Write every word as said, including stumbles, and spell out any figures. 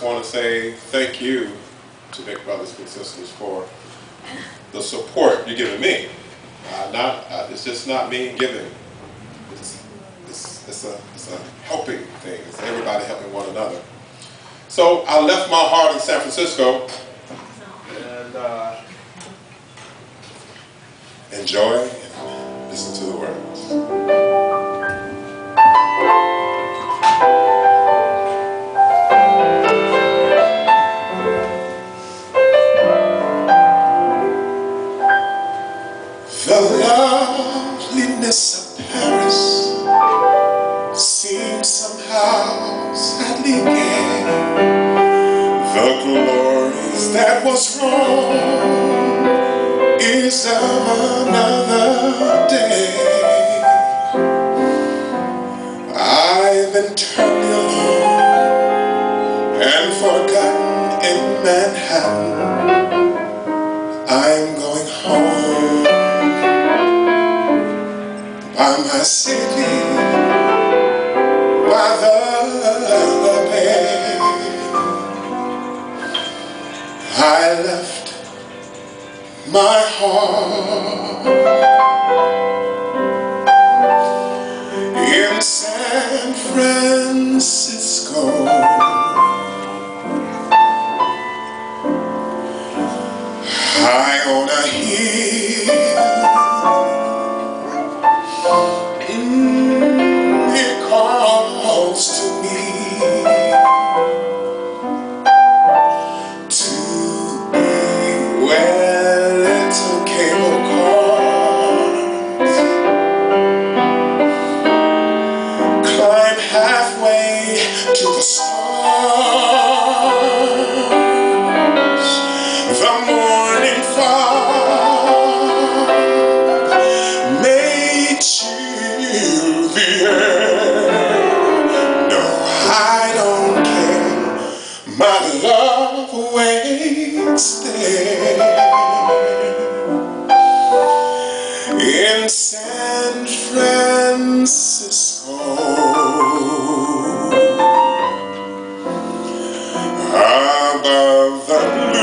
want to say thank you to Big Brothers, Big Sisters for the support you're giving me. Uh, not, uh, it's just not me giving. It's, it's, it's, a, it's a helping thing. It's everybody helping one another. So I left my heart in San Francisco and uh, enjoy and listen to the words. The loveliness of Paris seems somehow sadly gay. The glories that was wrong is of another day. I've been terribly alone and forgotten in Manhattan. I'm going home by my city, by the bay. I left my heart in San Francisco. High on a hill, mm, it calls to me to be where little cable cars climb halfway to the stars. The morning fog may chill the air. No, I don't care. My love waits there in San Francisco, above the blue